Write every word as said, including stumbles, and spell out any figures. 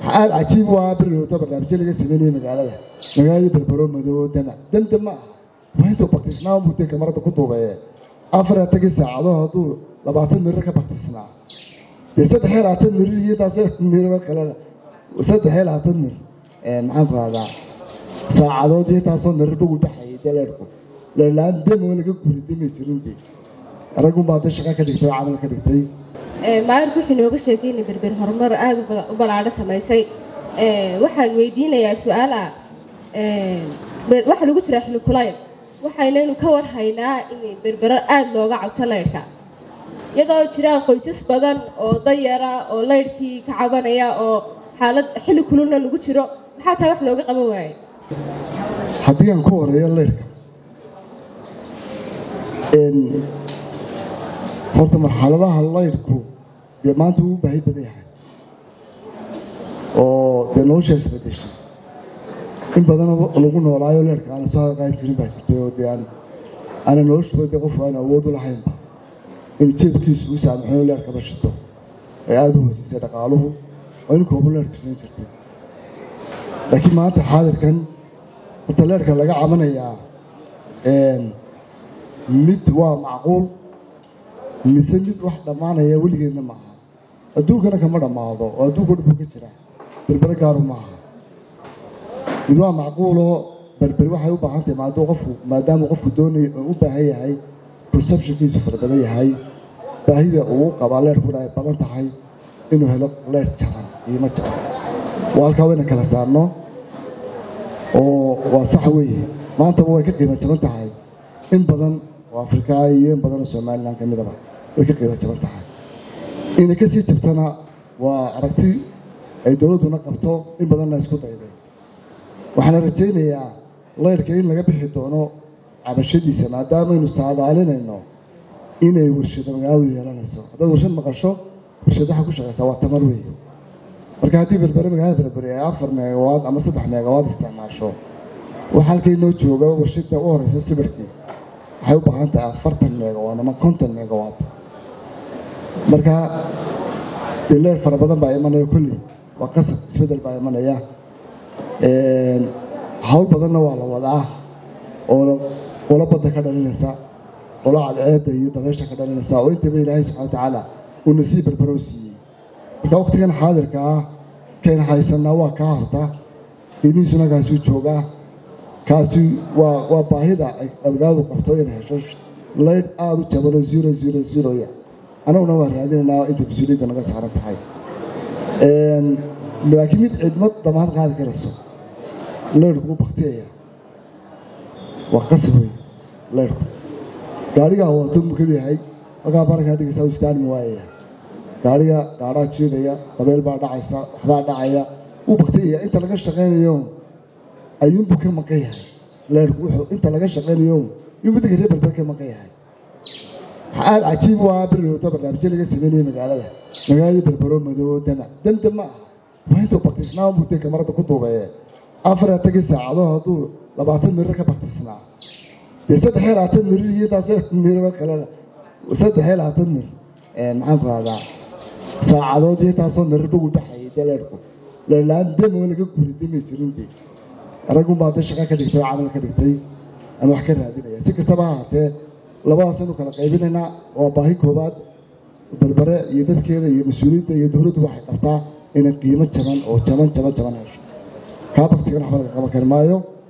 حال عجيب وابر يعتبر برنامج لقى سنين مقالة مقالة بالبرو مدو دنا دم دم وانتو بقتسنا ومتى كمرة كتبه أفراد تجي ساعة هذو لبعضهم مرة بقتسنا يسد حيل عتمر يتاسه مرة كلا وسد حيل عتمر معاك هذا ساعة دي تاسه مرة بقول بحي تلاركو لأن دم ولا كقول دم يشرون دي رجوم بعد الشقة كدكتور عمل كدكتور ما أعرف إنه يوجد شيء بربر هرمر آه وبالعادة سمايسي واحد ويدينا يا سؤال واحد يقول ترى إحنا كلاين واحد لأنه كور هينا إن بربر آه لوجع عطلارك يدا ترى قيسس بدن أو ضيرة أو لاركي كعبانية أو حالة حلو كلنا نقول ترى حتى واحد لوجع قبواي حتى ينكور يا لارك إن horta marxaladaha laydhku dee maanta wuu u baahi badan yahay oo dee nolosha isbedeshay in badan lagu noolaayo leerhka aan soo qaadan jirin baa jirtay oo dee aan ana noloshooda dee qof aan awood u lahaynba in jeebkiisu u saamaxo leerhka bashito ee aada u hooseysay dhaqaaluhu oo in kooban leerhka siin jirtay laakiin maanta xaadirkan horta leerhka laga cabanayaa mid waa macquul mise mid wax dhammaanaya weligeedna maaha adduunkana kama dhammaado oo adduunka dhibku ka jira berbere gaaru maaha mid waa macquuloo berberi waxay u baahan tahay maaduu qofku maadaama qofku doonayo oo u baahan yahay perceptionkiisu fara badan yahay baahida uu qabaa leerhkuna ay badan tahay inuu helo leer jaban qiimo jaban waa halkaa wayna kala saarno oo waa sax weeye maantaba way ka qiimo jaban tahay in badan oo afrika iyo in badan oo somaliland ka midaba way ka qiimo jaban tahay inay kasii jirtana waa aragti ay dowladduna qabto in badanna isku dayday waxaana rajaynayaa leyrhka in laga bixi doono cabashadiisa maadaamaynu saadaalinayno inay warshado magaaladu yeelanayso haddaad warshad maqasho warshadaha ku shaqaysaa waa tamar weeye marka haddii berbere magaalada berbere ay afar meegawaad ama saddex meegawaad isticmaasho waxa halkay noo jooga warshada u horeysa sibirkii waxay u baahan tahay afartan meegawaad ama konton meegawaad marka leer fara badan baa imanaya kulli waa qasab isbedel baa imanaya hawl badanna waa la wadaa oo qola badda ka dhalinaysa qola cadceedda iyo dabeysha ka dhalinaysa oo intaba ilaahay subxana watacaala uu nasiib berbero siiyey marka waqtigan xaadirka ah keen haysanaa waa kaa horta qiimihiisuna kaasuu joogaa kaasi waa waa baahida ay abgaadu qabto inay hesho leydh aada u jabano zero zero zero ya anaguna waa raadinaynaa inta mas-uuliyadda naga saaran tahay laakiin mid cidmad damaad qaadi karayso leydhku u baktiyaya waa qasab wey leydhku gaadhigaa wato muu ka yahay markaa barankaa dhigaysaa u istaarmi waayaya gaadhiga gaadhaa jiidaya dabeel baa dhacaysa waxbaa dhacaya uu baktiyaya inta laga shaqaynayo ayuunbuu ka maqan yahay leerhku wuxuu inta laga shaqaynayo yuu midka reer berber ka maqan yahay xaal cajiib waa bir yactabir barnaamij laga sameeyay magaalada magaalada berbero madow dana dam dam waanto baqtisnaa muddo kamarada ku duubay afar tagi saacado haduu labaatan mirir ka baqtisnaa yasad xeer aatan mirir yitaasoo mirir kale sad xeer aatan mirir ee maxaan ku hadaa saacadood yitaasoo mirir ugu dhaxay leerhku leelaan dam wala ka guuridimay jirindii ragum baad shaqo ka dhigtay camal ka dhigtay ama wax ka raadinaya si kastaba ha ahaatee labadaas inuu kala qaybinaynaa waa baahi koobaad berbere iyo dadkeeda iyo mas-uuliyadda iyo dowladdu waxay qabtaa inay qiimo jaban oo jaban jaban jaban hesho kaa baktigan waxba laga qaban kari maayo